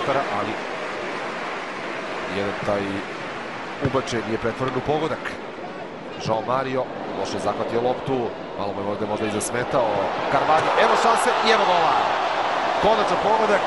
Gibraltara, ali jedan taj ubačaj nije pretvoren u pogodak. Joao Mario loše zahvatio loptu, malo mu je ovde možda i zasmetao. Carvalho, evo šanse i evo gola. Konačan pogodak,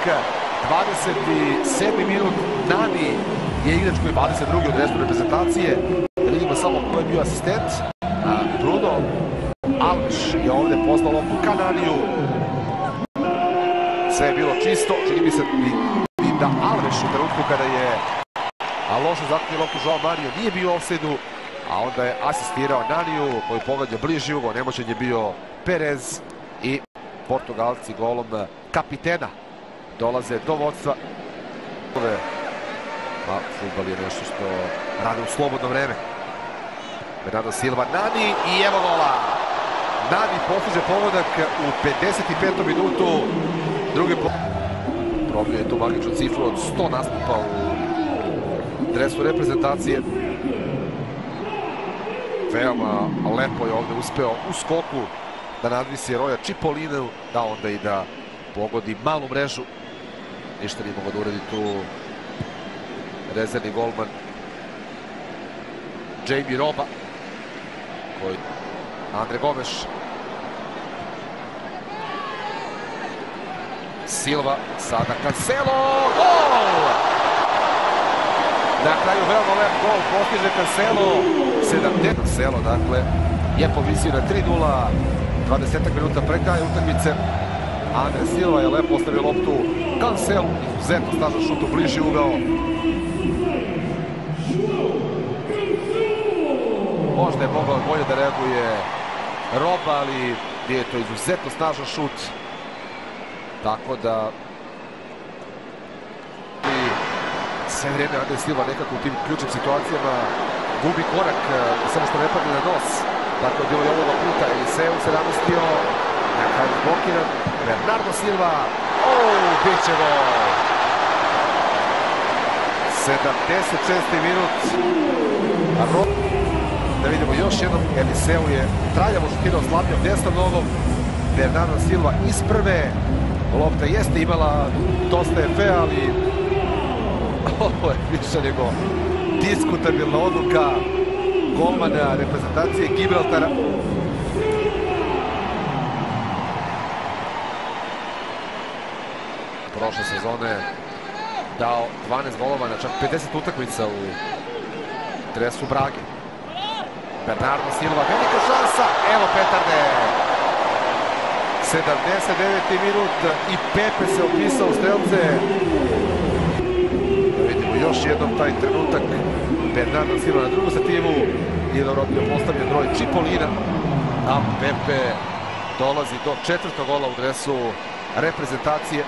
27. minut. Nani je igrač koji je 22. od respu reprezentacije. Da vidimo samo ko je bio asistent. Bruno Alves je ovde poslao loptu ka Naniju. Sve je bilo čisto, čini mi se da Alves u trenutku kada je loše zahvatio loptu Joao Mario nije bio u ofsajdu, a onda je asistirao Naniju koji pogađa bliži ugao. Nemoćan je bio Perez i Portugalci golom kapitena dolaze do vodstva. Fudbal je nešto što rade u slobodno vreme. Bernardo Silva, Nani i evo gola. Nani postiže pogodak u 55. minutu. Probio je tu magičnu cifru od 100 nastupa u dresu reprezentacije. Veoma lepo je ovde uspeo u skoku da nadvisi Roja Cipollinu, da onda i da pogodi malu mrežu. Ništa nije mogao da uradi tu rezervni golman Jamie Roba, koji Andre Gomes, Silva, sada Cancelo, gol! Na kraju veoma lep gol postiže Cancelo, 70. Cancelo, dakle, je povisio na 3:0, 20 minuta pre kraja utakmice. Andre Silva je lepo ostavio loptu Cancelu, izuzetno snažan šut u bliži ugao. Možda je mogao bolje da reaguje Roba, ali je to izuzetno snažan šut. Tako da sve vreme Andre Silva nekako u tim ključnim situacijama gubi korak, samo što ne padne na nos. Tako je bilo i ovoga puta. Eliseu se namestio, na kraju blokiran. Bernardo Silva, bit će gol. 76. minut. Da vidimo još jednom, Eliseu je traljavo šutirao slabijom desnom nogom. Bernardo Silva iz prve. Lopta jeste imala dosta efe, ali ovo je više nego diskutabilna odluka golmana reprezentacije Gibraltara. Prošle sezone dao 12 golova na čak 50 utakmica u dresu Brage. Bernardo Silva, velika šansa, evo petarde. 79. minut i Pepe se upisao u strelce. Vidimo još jednom taj trenutak. Bernardo Silva na drugu stativu. Nije dobio postavljen broj Cipollina. A Pepe dolazi do 4. gola u dresu reprezentacije.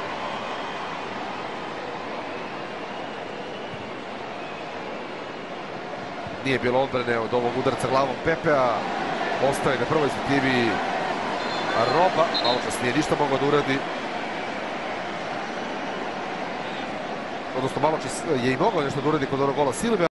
Nije bilo odbrane od ovog udarca glavom Pepea. Ostaje na prvoj stativi Roba, malo kasnije ništa mogao da uradi. Odnosno malo je i mogao nešto da uradi kod onog gola Silve.